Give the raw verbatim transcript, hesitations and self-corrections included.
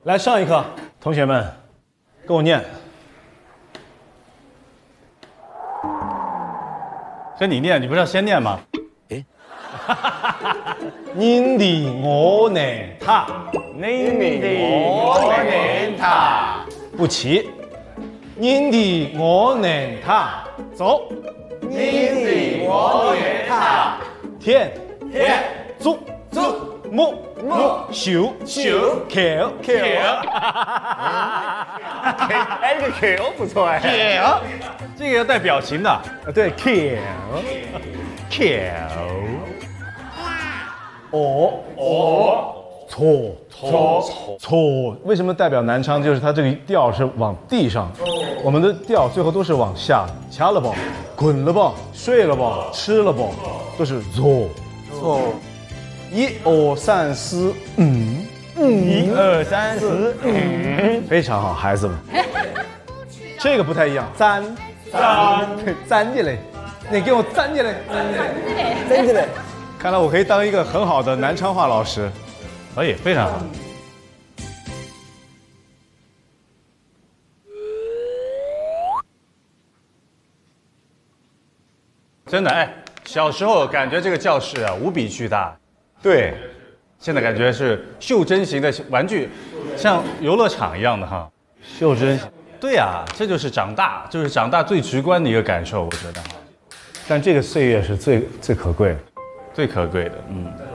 来上一课，同学们，跟我念。跟你念，你不是要先念吗？ 哎， 您的我能他， 您的我能他， 不齐。您的我能他，走。 您的我能他， 天天足足木木手手口口。 哎，这个 Q 不错哎。 口，这个要带表情的。啊，对，口口。哦哦，错错错，为什么代表南昌？就是它这个调是往地上，我们的调最后都是往下，掐了吧，滚了吧，睡了吧，吃了吧，都是错错。 一二三四，嗯嗯， 一二三四，嗯， 非常好，孩子们。这个不太一样，粘粘粘进来，你给我粘进来， 真的嘞。 看来我可以当一个很好的南昌话老师，可以，非常好。真的哎，小时候感觉这个教室啊无比巨大，对，现在感觉是袖珍型的玩具，像游乐场一样的哈。袖珍，对呀、啊，这就是长大，就是长大最直观的一个感受，我觉得。但这个岁月是最最可贵的，最可贵的，嗯。